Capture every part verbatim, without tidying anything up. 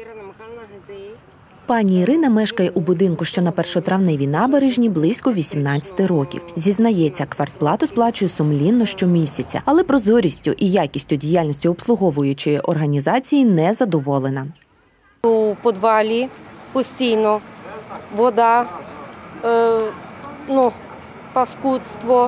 Пані Ірина мешкає у будинку, що на Першотравневій набережній, близько вісімнадцяти років. Зізнається, квартплату сплачує сумлінно щомісяця, але прозорістю і якістю діяльності обслуговуючої організації не задоволена. У підвалі постійно вода, е, ну, паскудство.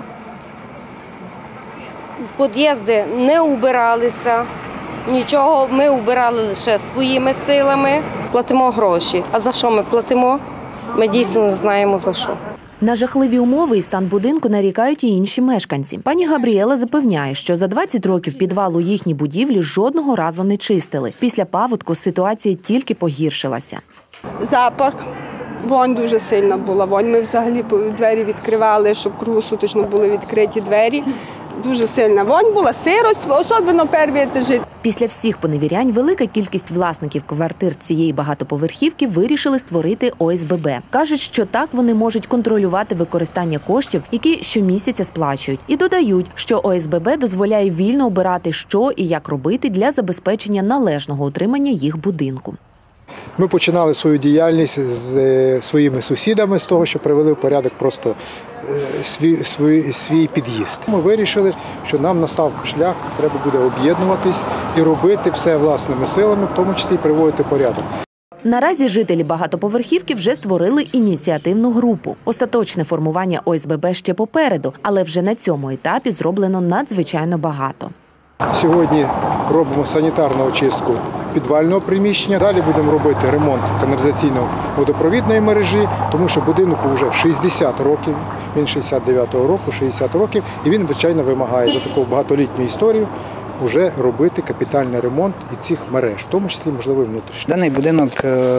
Під'їзди не убиралися, нічого, ми убирали лише своїми силами. Платимо гроші. А за що ми платимо? Ми дійсно не знаємо за що. На жахливі умови і стан будинку нарікають і інші мешканці. Пані Габріела запевняє, що за двадцять років підвал у їхній будівлі жодного разу не чистили. Після паводку ситуація тільки погіршилася. Запах, вонь дуже сильна була. Вонь. Ми взагалі двері відкривали, щоб круглосуточно були відкриті двері. Дуже сильна вонь була, сирость, особливо перші етажі. Після всіх поневірянь велика кількість власників квартир цієї багатоповерхівки вирішили створити О С Б Б. Кажуть, що так вони можуть контролювати використання коштів, які щомісяця сплачують. І додають, що О С Б Б дозволяє вільно обирати, що і як робити для забезпечення належного утримання їх будинку. Ми починали свою діяльність з своїми сусідами, з того, що привели в порядок просто свій, свій, свій під'їзд. Ми вирішили, що нам настав шлях, треба буде об'єднуватись і робити все власними силами, в тому числі і приводити порядок. Наразі жителі багатоповерхівки вже створили ініціативну групу. Остаточне формування О С Б Б ще попереду, але вже на цьому етапі зроблено надзвичайно багато. Сьогодні робимо санітарну очистку підвального приміщення. Далі будемо робити ремонт каналізаційно-водопровідної мережі, тому що будинку вже шістдесят років, він шістдесят дев'ятого року, шістдесят років, і він, звичайно, вимагає за таку багатолітню історію вже робити капітальний ремонт і цих мереж, в тому числі, можливо, і внутрішніх. Даний будинок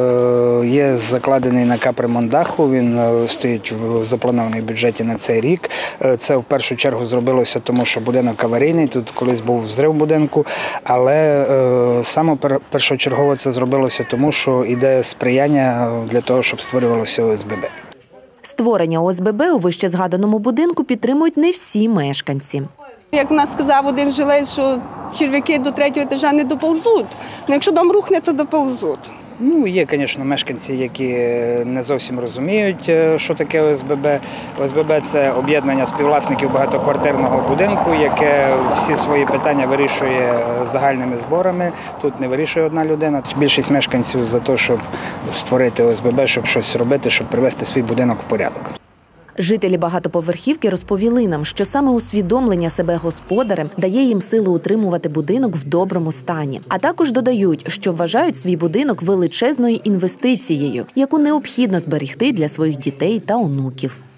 є закладений на капремонт даху, він стоїть в запланованій бюджеті на цей рік. Це в першу чергу зробилося, тому що будинок аварійний, тут колись був зрив будинку, але саме першочергово це зробилося тому, що йде сприяння для того, щоб створювалося О С Б Б. Створення О С Б Б у вищезгаданому будинку підтримують не всі мешканці. Як нас сказав один жилець, що черв'яки до третього етажа не доползуть. Ну, якщо дом рухне, то доползуть. Ну, є, звісно, мешканці, які не зовсім розуміють, що таке О С Б Б. О С Б Б – це об'єднання співвласників багатоквартирного будинку, яке всі свої питання вирішує загальними зборами. Тут не вирішує одна людина. Більшість мешканців за те, щоб створити О С Б Б, щоб щось робити, щоб привести свій будинок в порядок. Жителі багатоповерхівки розповіли нам, що саме усвідомлення себе господарем дає їм силу утримувати будинок в доброму стані. А також додають, що вважають свій будинок величезною інвестицією, яку необхідно зберегти для своїх дітей та онуків.